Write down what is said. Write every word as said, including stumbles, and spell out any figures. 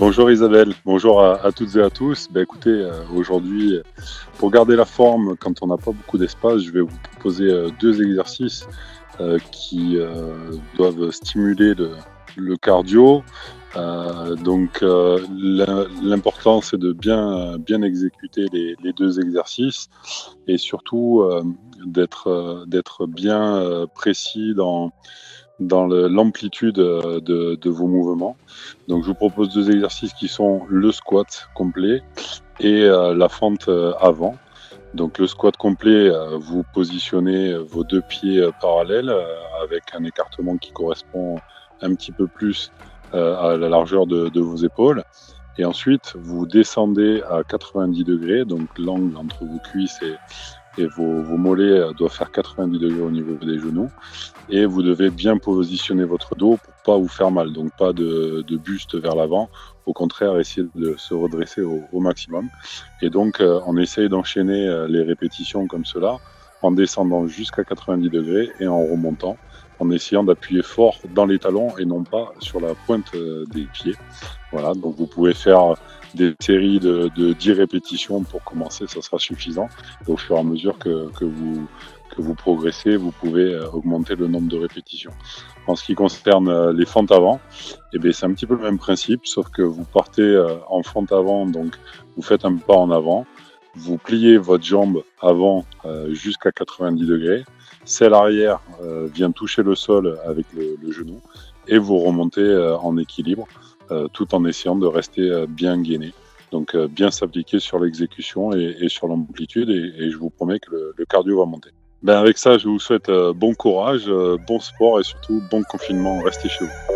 Bonjour Isabelle, bonjour à, à toutes et à tous. Ben écoutez, euh, aujourd'hui, pour garder la forme quand on n'a pas beaucoup d'espace, je vais vous proposer euh, deux exercices euh, qui euh, doivent stimuler le, le cardio. Euh, donc euh, l'im- l'important c'est de bien, bien exécuter les, les deux exercices et surtout euh, d'être euh, d'être bien euh, précis dans dans le- l'amplitude euh, de, de vos mouvements. Donc je vous propose deux exercices qui sont le squat complet et euh, la fente euh, avant. Donc le squat complet, euh, vous positionnez vos deux pieds euh, parallèles euh, avec un écartement qui correspond un petit peu plus euh, à la largeur de, de vos épaules. Et ensuite, vous descendez à quatre-vingt-dix degrés, donc l'angle entre vos cuisses et, et vos, vos mollets euh, doit faire quatre-vingt-dix degrés au niveau des genoux. Et vous devez bien positionner votre dos pour pas vous faire mal. Donc pas de, de buste vers l'avant. Au contraire, essayez de se redresser au, au maximum. Et donc, euh, on essaye d'enchaîner euh, les répétitions comme cela, en descendant jusqu'à quatre-vingt-dix degrés et en remontant, en essayant d'appuyer fort dans les talons et non pas sur la pointe euh, des pieds. Voilà, donc vous pouvez faire des séries de, de dix répétitions pour commencer, ça sera suffisant. Et au fur et à mesure que, que vous, que vous progressez, vous pouvez euh, augmenter le nombre de répétitions. En ce qui concerne euh, les fentes avant, eh bien, c'est un petit peu le même principe, sauf que vous partez euh, en fente avant, donc vous faites un pas en avant, vous pliez votre jambe avant euh, jusqu'à quatre-vingt-dix degrés, celle arrière euh, vient toucher le sol avec le, le genou, et vous remontez euh, en équilibre, euh, tout en essayant de rester euh, bien gainé. Donc euh, bien s'appliquer sur l'exécution et, et sur l'amplitude, et, et je vous promets que le, le cardio va monter. Ben avec ça, je vous souhaite euh, bon courage, euh, bon sport et surtout bon confinement. Restez chez vous.